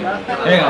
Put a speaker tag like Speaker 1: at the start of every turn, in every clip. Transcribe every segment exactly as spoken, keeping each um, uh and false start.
Speaker 1: Ayo.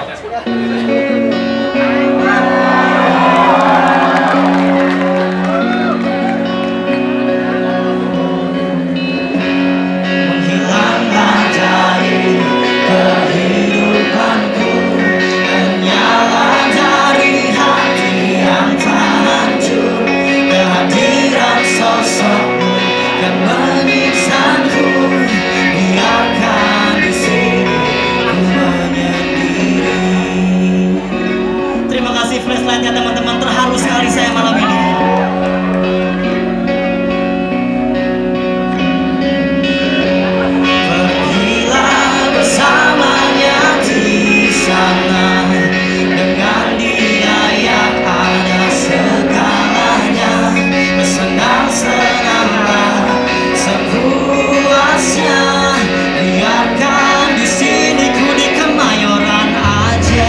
Speaker 2: Flashlight-nya teman-teman, terharu sekali saya malam ini. Pergilah bersamanya di sana, dengan dia yang ada segalanya. Bersenang-senanglah sepuasnya, biarkan di sini ku di Kemayoran aja.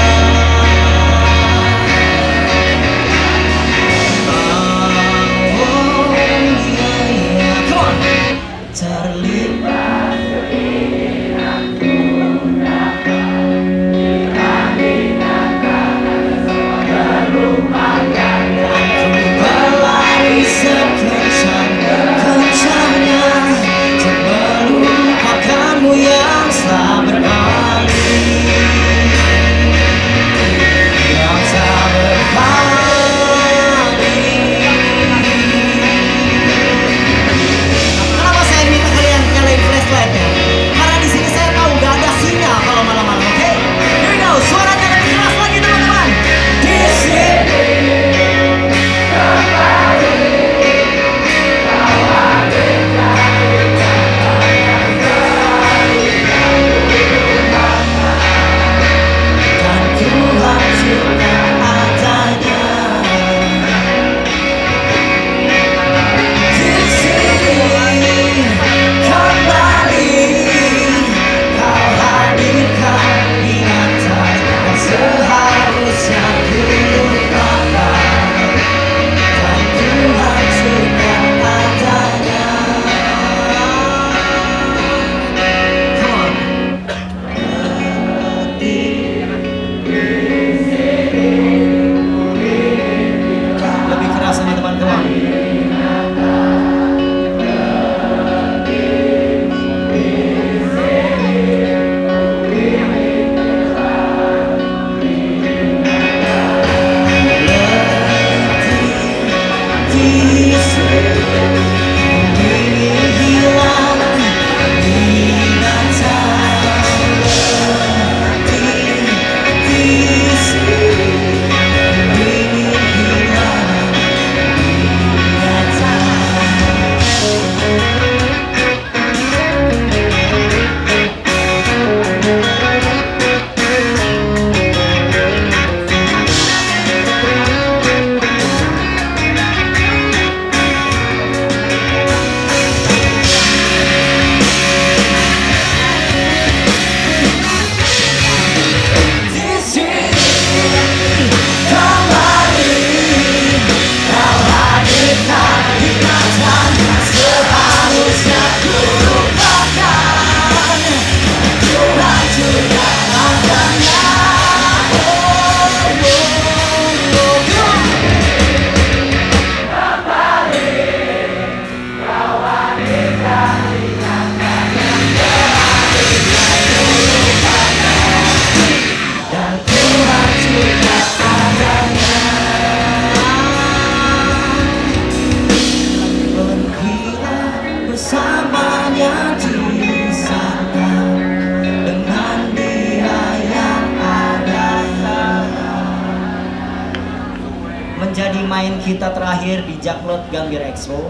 Speaker 2: Menjadi main kita terakhir di Jaklot Gambir Expo,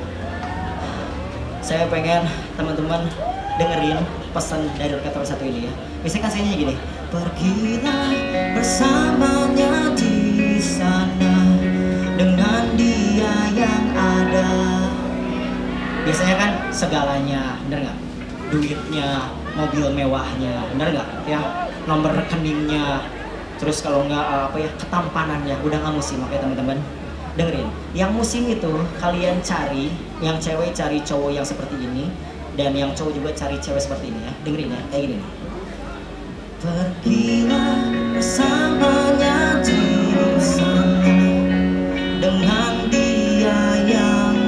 Speaker 2: saya pengen teman-teman dengerin pesan dari orkestra satu ini ya. Misalkan saya nyanyi gini, pergilah bersamanya di sana, dengan dia yang ada. Biasanya kan segalanya, bener nggak? Duitnya, mobil mewahnya, bener nggak? Ya, nomor rekeningnya. Terus kalau nggak apa ya, ketampanannya udah nggak musim. Oke teman-teman, dengerin. Yang musim itu kalian cari, yang cewek cari cowok yang seperti ini, dan yang cowok juga cari cewek seperti ini ya. Dengerin ya, kayak gini nih. Pergilah bersamanya di sana dengan dia yang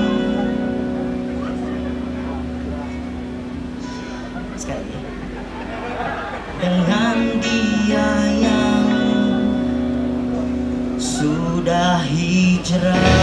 Speaker 2: sekali lagi. Dengan dia yang sudah hijrah.